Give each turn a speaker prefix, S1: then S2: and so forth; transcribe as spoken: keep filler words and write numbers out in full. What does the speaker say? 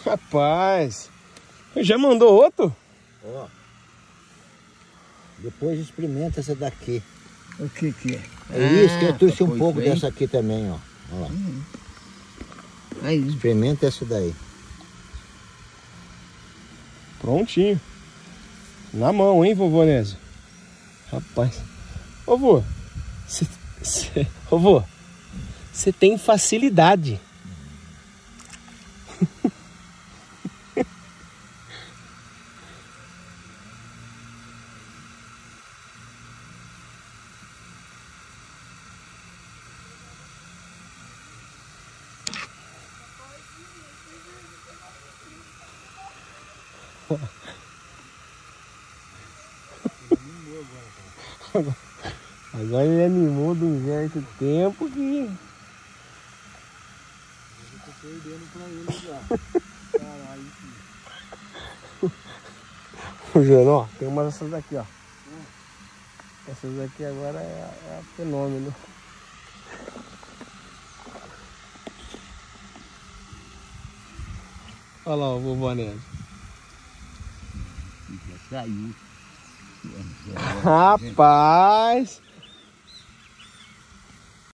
S1: Rapaz, já mandou outro?
S2: Ó, depois experimenta essa daqui.
S3: O que que é?
S2: É isso que eu trouxe
S3: ah,
S2: um pouco
S3: bem.
S2: dessa aqui também, ó. Olha lá.
S3: Uhum. Aí.
S2: Experimenta essa daí.
S1: Prontinho. Na mão, hein, vovô Nésio? Rapaz. Vovô, você... Vovô, você tem facilidade. Agora ele animou de um certo tempo que...
S3: Eu tô perdendo pra ele já. Caralho.
S1: Juro, ó, tem uma dessas daqui, ó. Hum. Essas daqui agora é, é fenômeno. Olha lá o vovô Nésio.
S3: Já saiu.
S1: Rapaz!